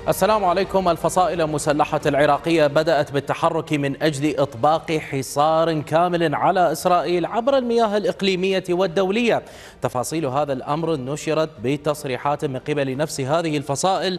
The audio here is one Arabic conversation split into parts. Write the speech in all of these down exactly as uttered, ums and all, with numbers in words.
السلام عليكم. الفصائل المسلحة العراقية بدأت بالتحرك من أجل إطباق حصار كامل على إسرائيل عبر المياه الإقليمية والدولية. تفاصيل هذا الأمر نشرت بتصريحات من قبل نفس هذه الفصائل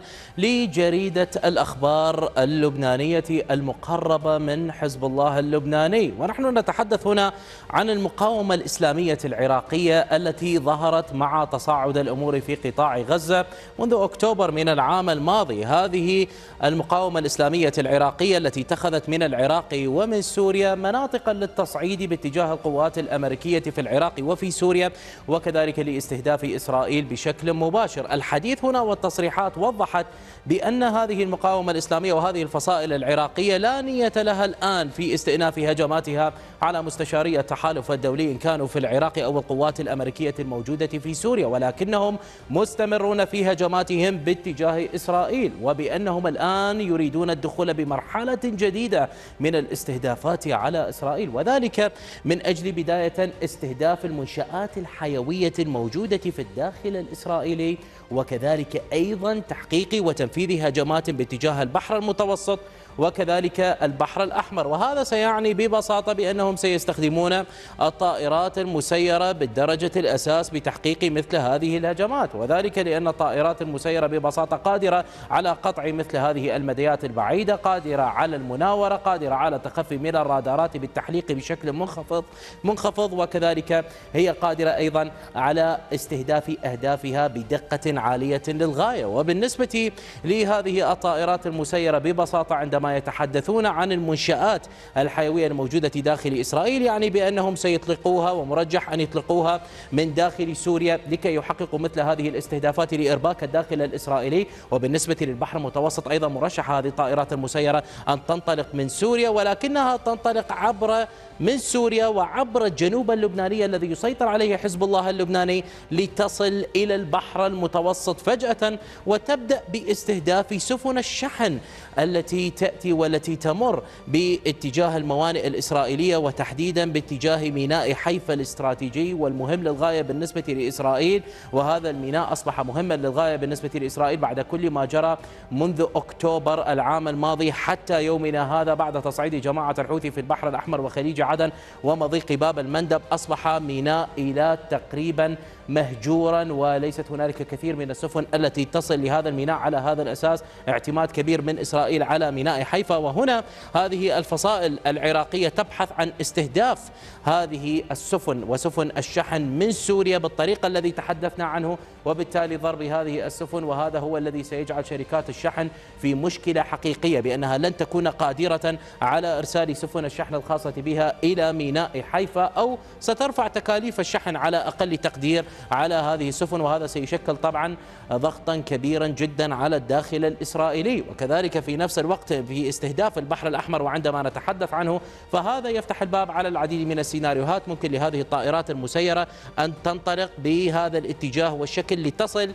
لجريدة الأخبار اللبنانية المقربة من حزب الله اللبناني. ونحن نتحدث هنا عن المقاومة الإسلامية العراقية التي ظهرت مع تصاعد الأمور في قطاع غزة منذ أكتوبر من العام الماضي. هذه المقاومة الإسلامية العراقية التي اتخذت من العراق ومن سوريا مناطقا للتصعيد باتجاه القوات الأمريكية في العراق وفي سوريا، وكذلك لاستهداف إسرائيل بشكل مباشر. الحديث هنا والتصريحات وضحت بأن هذه المقاومة الإسلامية وهذه الفصائل العراقية لا نية لها الآن في استئناف هجماتها على مستشاري التحالف الدولي إن كانوا في العراق أو القوات الأمريكية الموجودة في سوريا، ولكنهم مستمرون في هجماتهم باتجاه إسرائيل، وبأنهم الآن يريدون الدخول بمرحلة جديدة من الاستهدافات على إسرائيل، وذلك من أجل بداية استهداف المنشآت الحيوية الموجودة في الداخل الإسرائيلي، وكذلك أيضا تحقيق وتنفيذ هجمات باتجاه البحر المتوسط وكذلك البحر الأحمر. وهذا سيعني ببساطة بأنهم سيستخدمون الطائرات المسيرة بالدرجة الأساس بتحقيق مثل هذه الهجمات، وذلك لأن الطائرات المسيرة ببساطة قادرة على قطع مثل هذه المديات البعيدة، قادرة على المناورة، قادرة على التخفي من الرادارات بالتحليق بشكل منخفض منخفض وكذلك هي قادرة أيضا على استهداف أهدافها بدقة عالية للغاية. وبالنسبة لهذه الطائرات المسيرة ببساطة عندما يتحدثون عن المنشآت الحيوية الموجودة داخل إسرائيل يعني بأنهم سيطلقوها ومرجح أن يطلقوها من داخل سوريا لكي يحققوا مثل هذه الاستهدافات لإرباك الداخل الإسرائيلي. وبالنسبة للبحر المتوسط أيضا مرشح هذه الطائرات المسيرة أن تنطلق من سوريا، ولكنها تنطلق عبر من سوريا وعبر الجنوب اللبناني الذي يسيطر عليه حزب الله اللبناني لتصل إلى البحر المتوسط فجأة وتبدأ باستهداف سفن الشحن التي تأتي والتي تمر باتجاه الموانئ الإسرائيلية، وتحديدا باتجاه ميناء حيفا الاستراتيجي والمهم للغاية بالنسبة لإسرائيل. وهذا الميناء أصبح مهما للغاية بالنسبة لإسرائيل بعد كل ما جرى منذ أكتوبر العام الماضي حتى يومنا هذا بعد تصعيد جماعة الحوثي في البحر الأحمر وخليج عدن ومضيق باب المندب. أصبح ميناء إيلات تقريبا مهجورا وليست هنالك كثير من السفن التي تصل لهذا الميناء. على هذا الأساس اعتماد كبير من إسرائيل على ميناء حيفا، وهنا هذه الفصائل العراقية تبحث عن استهداف هذه السفن وسفن الشحن من سوريا بالطريقة الذي تحدثنا عنه، وبالتالي ضرب هذه السفن، وهذا هو الذي سيجعل شركات الشحن في مشكلة حقيقية بأنها لن تكون قادرة على إرسال سفن الشحن الخاصة بها إلى ميناء حيفا، أو سترفع تكاليف الشحن على أقل تقدير على هذه السفن، وهذا سيشكل طبعا ضغطا كبيرا جدا على الداخل الإسرائيلي. وكذلك في نفس الوقت في استهداف البحر الأحمر وعندما نتحدث عنه فهذا يفتح الباب على العديد من السيناريوهات ممكن لهذه الطائرات المسيرة أن تنطلق بهذا الاتجاه والشكل لتصل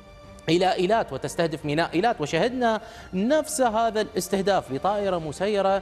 إلى إيلات وتستهدف ميناء إيلات. وشهدنا نفس هذا الاستهداف بطائرة مسيرة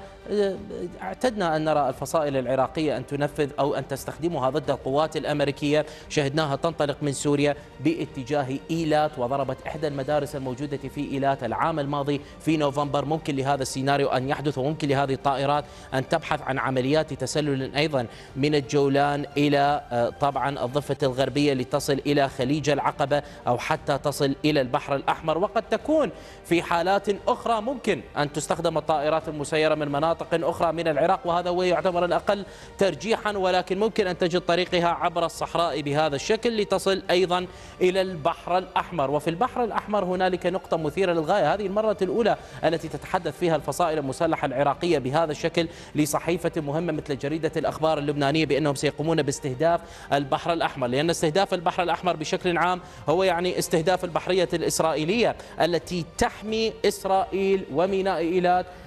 اعتدنا أن نرى الفصائل العراقية أن تنفذ أو أن تستخدمها ضد القوات الأمريكية. شهدناها تنطلق من سوريا باتجاه إيلات وضربت إحدى المدارس الموجودة في إيلات العام الماضي في نوفمبر. ممكن لهذا السيناريو أن يحدث، وممكن لهذه الطائرات أن تبحث عن عمليات تسلل أيضا من الجولان إلى طبعا الضفة الغربية لتصل إلى خليج العقبة أو حتى تصل إلى إلى البحر الأحمر. وقد تكون في حالات أخرى ممكن أن تستخدم الطائرات المسيرة من مناطق أخرى من العراق، وهذا هو يعتبر الأقل ترجيحا، ولكن ممكن أن تجد طريقها عبر الصحراء بهذا الشكل لتصل أيضا إلى البحر الأحمر. وفي البحر الأحمر هنالك نقطة مثيرة للغاية، هذه المرة الأولى التي تتحدث فيها الفصائل المسلحة العراقية بهذا الشكل لصحيفة مهمة مثل جريدة الأخبار اللبنانية بأنهم سيقومون باستهداف البحر الأحمر، لأن استهداف البحر الأحمر بشكل عام هو يعني استهداف البحرية الإسرائيلية التي تحمي إسرائيل وميناء إيلات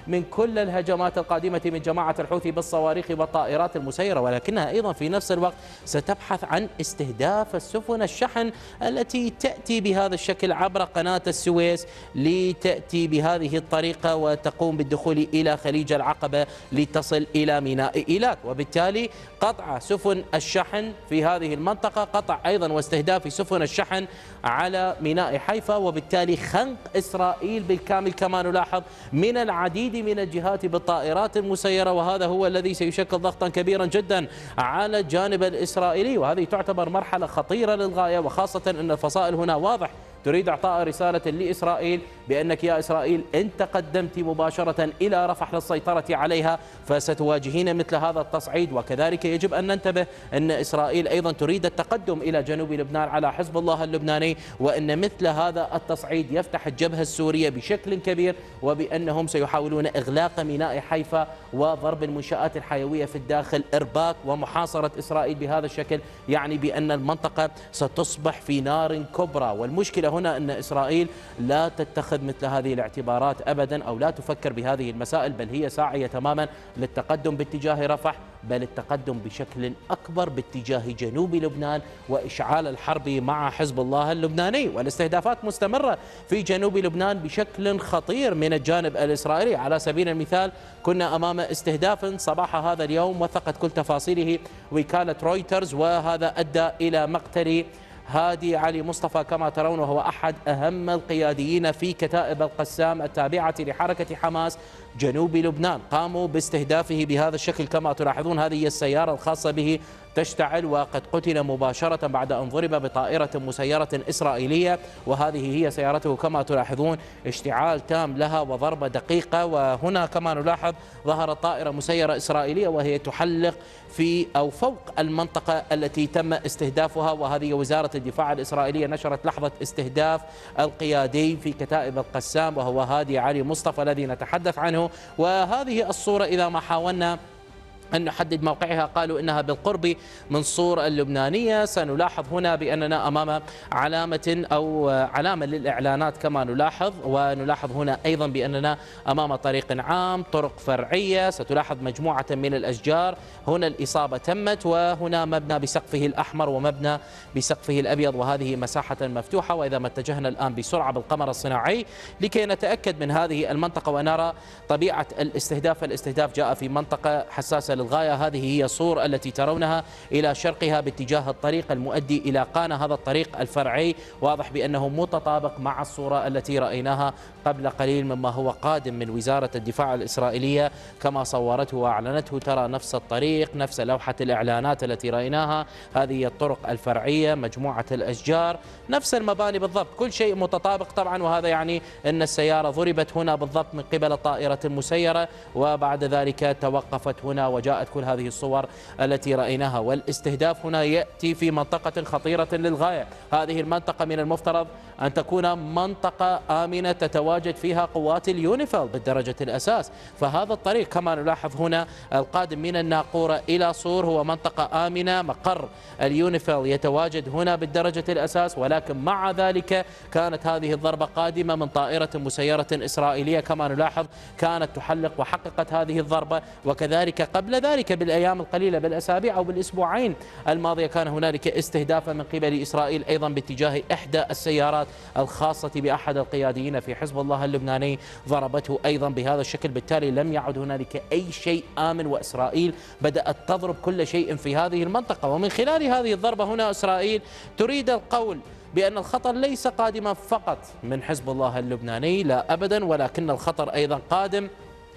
من كل الهجمات القادمة من جماعة الحوثي بالصواريخ والطائرات المسيرة، ولكنها أيضا في نفس الوقت ستبحث عن استهداف السفن الشحن التي تأتي بهذا الشكل عبر قناة السويس، لتأتي بهذه الطريقة وتقوم بالدخول إلى خليج العقبة لتصل إلى ميناء إيلات، وبالتالي قطع سفن الشحن في هذه المنطقة، قطع أيضا واستهداف سفن الشحن على ميناء حيفا، وبالتالي خنق إسرائيل بالكامل كما نلاحظ من العديد من الجهات بالطائرات المسيرة، وهذا هو الذي سيشكل ضغطا كبيرا جدا على الجانب الإسرائيلي، وهذه تعتبر مرحلة خطيرة للغاية، وخاصة أن الفصائل هنا واضح تريد إعطاء رسالة لإسرائيل بأنك يا إسرائيل إن تقدمت مباشرة إلى رفح للسيطرة عليها فستواجهين مثل هذا التصعيد. وكذلك يجب أن ننتبه أن إسرائيل أيضا تريد التقدم إلى جنوب لبنان على حزب الله اللبناني، وأن مثل هذا التصعيد يفتح الجبهة السورية بشكل كبير، وبأنهم سيحاولون إغلاق ميناء حيفا وضرب المنشآت الحيوية في الداخل، إرباك ومحاصرة إسرائيل بهذا الشكل يعني بأن المنطقة ستصبح في نار كبرى. والمشكلة هنا أن إسرائيل لا تتخذ مثل هذه الاعتبارات أبدا، أو لا تفكر بهذه المسائل، بل هي ساعية تماما للتقدم باتجاه رفح، بل التقدم بشكل أكبر باتجاه جنوب لبنان وإشعال الحرب مع حزب الله اللبناني. والاستهدافات مستمرة في جنوب لبنان بشكل خطير من الجانب الإسرائيلي. على سبيل المثال كنا أمام استهداف صباح هذا اليوم وثقت كل تفاصيله وكالة رويترز، وهذا أدى إلى مقتل هادي علي مصطفى كما ترون، وهو أحد أهم القياديين في كتائب القسام التابعة لحركة حماس جنوب لبنان. قاموا باستهدافه بهذا الشكل كما تلاحظون، هذه هي السيارة الخاصة به تشتعل، وقد قتل مباشرة بعد أن ضرب بطائرة مسيرة إسرائيلية، وهذه هي سيارته كما تلاحظون، اشتعال تام لها وضربة دقيقة. وهنا كما نلاحظ ظهرت طائرة مسيرة إسرائيلية وهي تحلق في أو فوق المنطقة التي تم استهدافها، وهذه وزارة الدفاع الإسرائيلية نشرت لحظة استهداف القيادي في كتائب القسام وهو هادي علي مصطفى الذي نتحدث عنه. وهذه الصورة إذا ما حاولنا أن نحدد موقعها قالوا إنها بالقرب من صور اللبنانية. سنلاحظ هنا بأننا أمام علامة أو علامة للإعلانات كما نلاحظ، ونلاحظ هنا أيضا بأننا أمام طريق عام، طرق فرعية، ستلاحظ مجموعة من الأشجار. هنا الإصابة تمت، وهنا مبنى بسقفه الأحمر ومبنى بسقفه الأبيض، وهذه مساحة مفتوحة. وإذا ما اتجهنا الآن بسرعة بالقمر الصناعي لكي نتأكد من هذه المنطقة ونرى طبيعة الاستهداف، الاستهداف جاء في منطقة حساسة للغاية. هذه هي الصور التي ترونها إلى شرقها باتجاه الطريق المؤدي إلى قانا، هذا الطريق الفرعي واضح بأنه متطابق مع الصورة التي رأيناها قبل قليل مما هو قادم من وزارة الدفاع الإسرائيلية كما صورته وأعلنته. ترى نفس الطريق، نفس لوحة الإعلانات التي رأيناها، هذه الطرق الفرعية، مجموعة الأشجار، نفس المباني بالضبط، كل شيء متطابق طبعا. وهذا يعني أن السيارة ضربت هنا بالضبط من قبل الطائرة المسيرة، وبعد ذلك توقفت هنا وجاءت كل هذه الصور التي رأيناها. والاستهداف هنا يأتي في منطقة خطيرة للغاية. هذه المنطقة من المفترض أن تكون منطقة آمنة تتواجد فيها قوات اليونيفيل بالدرجة الأساس، فهذا الطريق كما نلاحظ هنا القادم من الناقورة إلى صور هو منطقة آمنة، مقر اليونيفيل يتواجد هنا بالدرجة الأساس. ولكن مع ذلك كانت هذه الضربة قادمة من طائرة مسيرة إسرائيلية كما نلاحظ، كانت تحلق وحققت هذه الضربة. وكذلك قبل ذلك بالأيام القليلة بالأسابيع أو بالأسبوعين الماضية كان هنالك استهدافا من قبل إسرائيل أيضا باتجاه إحدى السيارات الخاصة بأحد القياديين في حزب الله اللبناني، ضربته أيضا بهذا الشكل. بالتالي لم يعد هنالك أي شيء آمن، وإسرائيل بدأت تضرب كل شيء في هذه المنطقة. ومن خلال هذه الضربة هنا إسرائيل تريد القول بأن الخطر ليس قادما فقط من حزب الله اللبناني، لا أبدا، ولكن الخطر أيضا قادم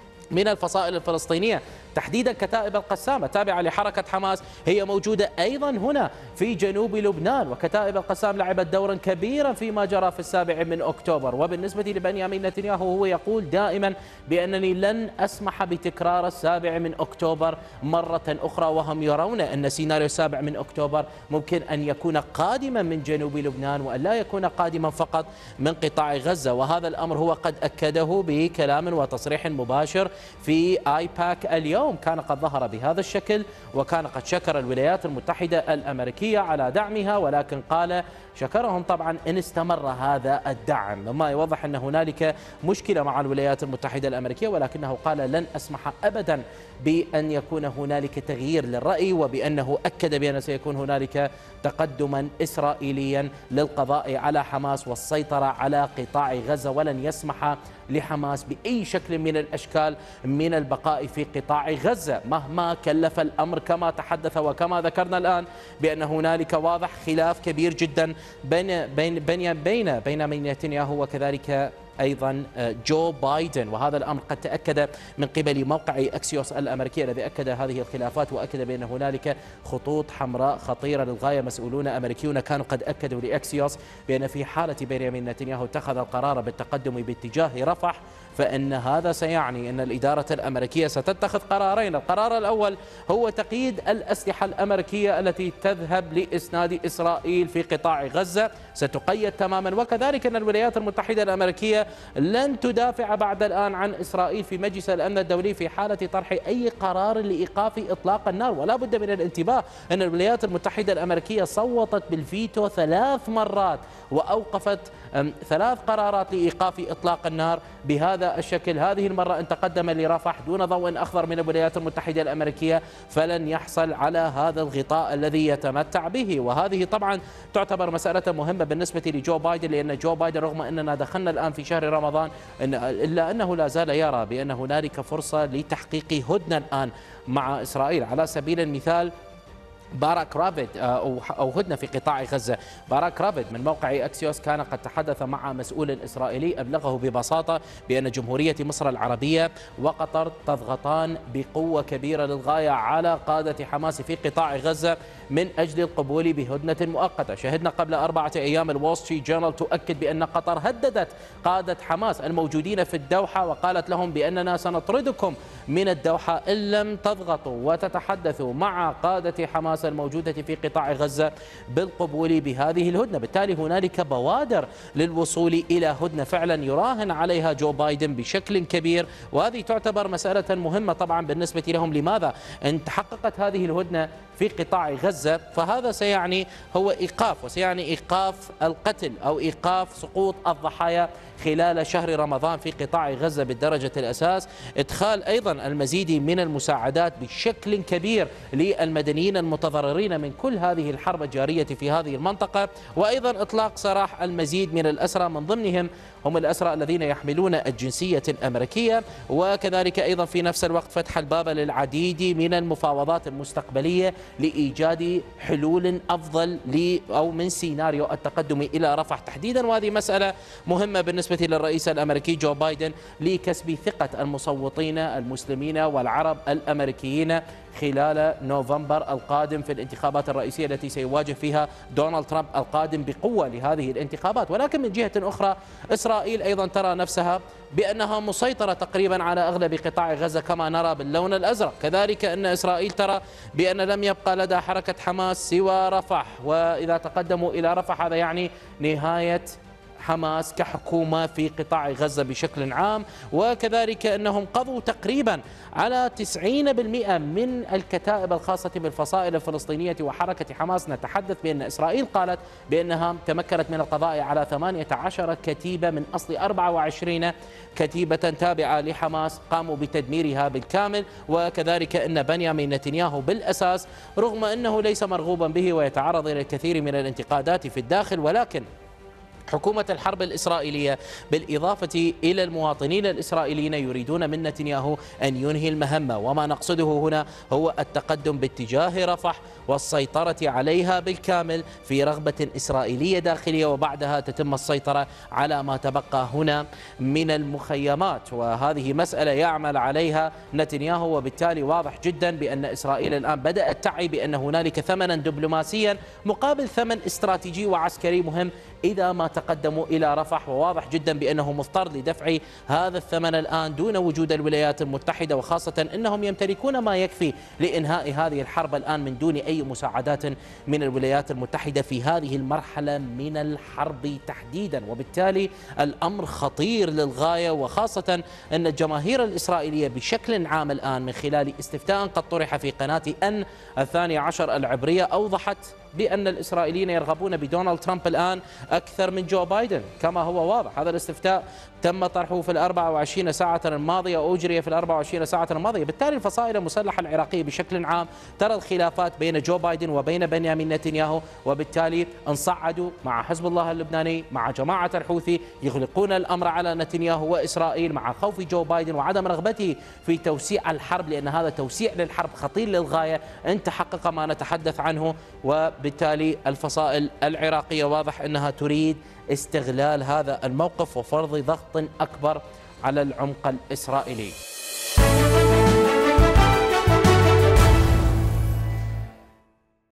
من الفصائل الفلسطينية، تحديدا كتائب القسام التابعة لحركة حماس، هي موجودة أيضا هنا في جنوب لبنان. وكتائب القسام لعبت دورا كبيرا فيما جرى في السابع من أكتوبر. وبالنسبة لبنيامين نتنياهو هو يقول دائما بأنني لن أسمح بتكرار السابع من أكتوبر مرة أخرى، وهم يرون أن سيناريو السابع من أكتوبر ممكن أن يكون قادما من جنوب لبنان وأن لا يكون قادما فقط من قطاع غزة. وهذا الأمر هو قد أكده بكلام وتصريح مباشر في آيباك اليوم. اليوم كان قد ظهر بهذا الشكل، وكان قد شكر الولايات المتحدة الأمريكية على دعمها، ولكن قال شكرهم طبعا إن استمر هذا الدعم، مما يوضح أن هنالك مشكلة مع الولايات المتحدة الأمريكية، ولكنه قال لن أسمح أبدا بأن يكون هنالك تغيير للرأي، وبأنه أكد بأن سيكون هنالك تقدما إسرائيليا للقضاء على حماس والسيطرة على قطاع غزة، ولن يسمح لحماس بأي شكل من الأشكال من البقاء في قطاع غزة مهما كلف الأمر، كما تحدث وكما ذكرنا الآن بأن هنالك واضح خلاف كبير جدا بين بين بين بين بين نتنياهو وكذلك أيضا جو بايدن، وهذا الأمر قد تأكد من قبل موقع أكسيوس الأمريكي الذي أكد هذه الخلافات، وأكد بأن هنالك خطوط حمراء خطيرة للغاية. مسؤولون أمريكيون كانوا قد أكدوا لأكسيوس بأن في حالة بنيامين نتنياهو اتخذ القرار بالتقدم باتجاه رفح، فإن هذا سيعني أن الإدارة الأمريكية ستتخذ قرارين. القرار الأول هو تقييد الأسلحة الأمريكية التي تذهب لإسناد إسرائيل في قطاع غزة، ستقيد تماما، وكذلك أن الولايات المتحدة الأمريكية لن تدافع بعد الآن عن إسرائيل في مجلس الأمن الدولي في حالة طرح أي قرار لإيقاف إطلاق النار. ولا بد من الانتباه أن الولايات المتحدة الأمريكية صوتت بالفيتو ثلاث مرات وأوقفت ثلاث قرارات لإيقاف إطلاق النار بهذا الشكل. هذه المرة أن تقدم لرفح دون ضوء أخضر من الولايات المتحدة الأمريكية فلن يحصل على هذا الغطاء الذي يتمتع به، وهذه طبعا تعتبر مسألة مهمة بالنسبة لجو بايدن، لأن جو بايدن رغم أننا دخلنا الآن في شهر رمضان إلا أنه لا زال يرى بأن هنالك فرصة لتحقيق هدنة الآن مع إسرائيل. على سبيل المثال باراك رافد أو هدنة في قطاع غزة. باراك رافد من موقع أكسيوس كان قد تحدث مع مسؤول إسرائيلي أبلغه ببساطة بأن جمهورية مصر العربية وقطر تضغطان بقوة كبيرة للغاية على قادة حماس في قطاع غزة من أجل القبول بهدنة مؤقتة. شهدنا قبل أربعة أيام الوول ستريت جورنال تؤكد بأن قطر هددت قادة حماس الموجودين في الدوحة وقالت لهم بأننا سنطردكم من الدوحة إن لم تضغطوا وتتحدثوا مع قادة حماس الموجودة في قطاع غزة بالقبول بهذه الهدنة. بالتالي هنالك بوادر للوصول إلى هدنة فعلا يراهن عليها جو بايدن بشكل كبير، وهذه تعتبر مسألة مهمة طبعا بالنسبة لهم. لماذا؟ إن تحققت هذه الهدنة في قطاع غزة فهذا سيعني هو إيقاف، وسيعني إيقاف القتل أو إيقاف سقوط الضحايا خلال شهر رمضان في قطاع غزة بالدرجة الأساس، إدخال أيضا المزيد من المساعدات بشكل كبير للمدنيين المتضررين من كل هذه الحرب الجارية في هذه المنطقة، وأيضا إطلاق سراح المزيد من الأسرى من ضمنهم هم الأسرى الذين يحملون الجنسية الأمريكية، وكذلك أيضا في نفس الوقت فتح الباب للعديد من المفاوضات المستقبلية لإيجاد حلول أفضل ل أو من سيناريو التقدم إلى رفح تحديدا. وهذه مسألة مهمة بالنسبة للرئيس الأمريكي جو بايدن لكسب ثقة المصوتين المسلمين والعرب الأمريكيين خلال نوفمبر القادم في الانتخابات الرئيسية التي سيواجه فيها دونالد ترامب القادم بقوة لهذه الانتخابات. ولكن من جهة أخرى إسرائيل أيضا ترى نفسها بأنها مسيطرة تقريبا على أغلب قطاع غزة كما نرى باللون الأزرق، كذلك أن إسرائيل ترى بأن لم يبقى لدى حركة حماس سوى رفح، وإذا تقدموا إلى رفح هذا يعني نهاية حماس كحكومة في قطاع غزة بشكل عام. وكذلك أنهم قضوا تقريبا على تسعين بالمئة من الكتائب الخاصة بالفصائل الفلسطينية وحركة حماس. نتحدث بأن إسرائيل قالت بأنها تمكنت من القضاء على ثمانية عشر كتيبة من أصل أربعة وعشرين كتيبة تابعة لحماس قاموا بتدميرها بالكامل. وكذلك أن بنيامين نتنياهو بالأساس رغم أنه ليس مرغوبا به ويتعرض إلى الكثير من الانتقادات في الداخل، ولكن حكومة الحرب الإسرائيلية بالإضافة إلى المواطنين الإسرائيليين يريدون من نتنياهو أن ينهي المهمة، وما نقصده هنا هو التقدم باتجاه رفح والسيطرة عليها بالكامل في رغبة إسرائيلية داخلية، وبعدها تتم السيطرة على ما تبقى هنا من المخيمات. وهذه مسألة يعمل عليها نتنياهو، وبالتالي واضح جدا بأن إسرائيل الآن بدأت تعي بأن هنالك ثمنا دبلوماسيا مقابل ثمن استراتيجي وعسكري مهم إذا ما تقدموا إلى رفح، وواضح جدا بأنه مضطر لدفع هذا الثمن الآن دون وجود الولايات المتحدة، وخاصة أنهم يمتلكون ما يكفي لإنهاء هذه الحرب الآن من دون أي مساعدات من الولايات المتحدة في هذه المرحلة من الحرب تحديدا. وبالتالي الأمر خطير للغاية، وخاصة أن الجماهير الإسرائيلية بشكل عام الآن من خلال استفتاء قد طرح في قناة أن الثانية عشر العبرية أوضحت بأن الإسرائيليين يرغبون بدونالد ترامب الآن أكثر من جو بايدن كما هو واضح. هذا الاستفتاء تم طرحه في الأربع وعشرين ساعة الماضية، أجري في الأربع وعشرين ساعة الماضية. بالتالي الفصائل المسلحة العراقية بشكل عام ترى الخلافات بين جو بايدن وبين بنيامين نتنياهو، وبالتالي انصعدوا مع حزب الله اللبناني مع جماعة الحوثي يغلقون الأمر على نتنياهو وإسرائيل مع خوف جو بايدن وعدم رغبته في توسيع الحرب، لأن هذا توسيع للحرب خطير للغاية إن تحقق ما نتحدث عنه. وبالتالي الفصائل العراقية واضح أنها تريد استغلال هذا الموقف وفرض ضغط أكبر على العمق الإسرائيلي.